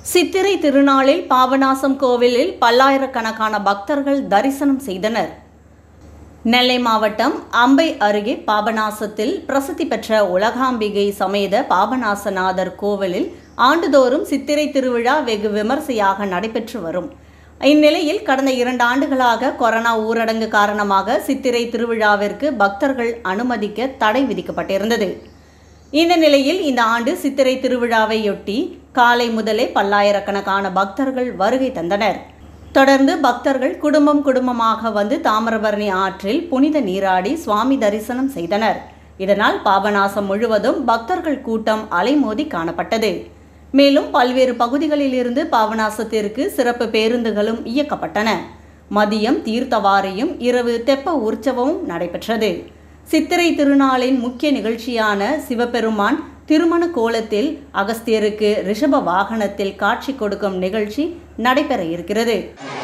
சித்திரை திருநாளில் பாபநாசம் கோவிலில் பல்லாயிரக்கணக்கான பக்தர்கள் தரிசனம் செய்தனர். நெல்லை மாவட்டம் அம்பை அருகே பாபநாசத்தில் பிரசித்தி பெற்ற உலகாம்பிகை சமேத பாபநாசநாதர் கோவிலில் ஆண்டுதோறும் சித்திரை திருவிழா வெகு விமர்சையாக நடைபெற்று வரும். இந்நிலையில் கடந்த 2 ஆண்டுகளாக கொரோனா ஊரடங்கு காரணமாக சித்திரை திருவிழாவிற்கு பக்தர்கள் அனுமதிக்க தடை விதிக்கப்பட்டிருந்தது. இந்த நிலையில் இந்த ஆண்டு சித்திரை திருவிழாவையொட்டி காலை முதலே பல்லாயிரக்கணக்கான பக்தர்கள் வருகை தந்தனர். தொடர்ந்து பக்தர்கள் குடும்பமாக வந்து தாமிரபரணி ஆற்றில் புனித நீராடி சுவாமி தரிசனம் செய்தனர். இதனால் பாபநாசம் முழுவதும் பக்தர்கள் கூட்டம் அலைமோதி காணப்பட்டது. மேலும் பல்வேறு பகுதிகளில் இருந்து பாபநாசத்திற்கு சிறப்பு பேருந்துகளும் இயக்கப்பட்டன. மதியம் தீர்த்தவாரியும் இரவு தெப்ப உற்சவமும் நடைபெற்றது. சித்திரை திருநாளின் முக்கிய நிகழ்ச்சியான சிவபெருமான் திருமண கோலத்தில் அகஸ்தியருக்கு ரிஷப வாகனத்தில் காட்சி கொடுக்கும் நிகழ்ச்சி நடைபெற இருக்கிறது.